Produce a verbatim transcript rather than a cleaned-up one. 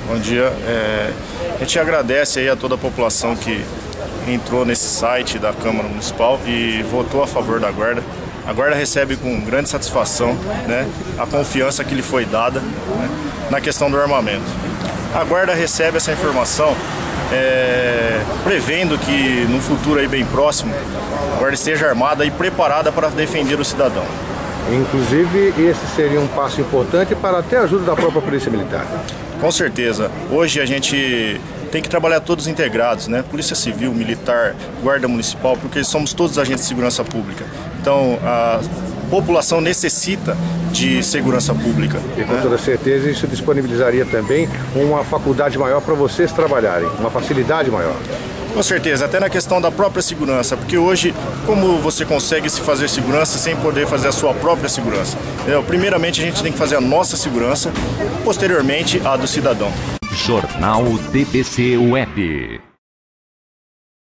Bom dia. É, a gente agradece aí a toda a população que entrou nesse site da Câmara Municipal e votou a favor da Guarda. A Guarda recebe com grande satisfação, né, a confiança que lhe foi dada, né, na questão do armamento. A Guarda recebe essa informação é, prevendo que no futuro aí bem próximo a Guarda esteja armada e preparada para defender o cidadão. Inclusive, esse seria um passo importante para até a ajuda da própria Polícia Militar. Com certeza. Hoje a gente tem que trabalhar todos integrados, né? Polícia Civil, Militar, Guarda Municipal, porque somos todos agentes de segurança pública. Então, a população necessita de segurança pública. E com né? toda certeza isso disponibilizaria também uma faculdade maior para vocês trabalharem, uma facilidade maior. Com certeza, até na questão da própria segurança, porque hoje, como você consegue se fazer segurança sem poder fazer a sua própria segurança? Entendeu? Primeiramente, a gente tem que fazer a nossa segurança, posteriormente, a do cidadão. Jornal D B C Web.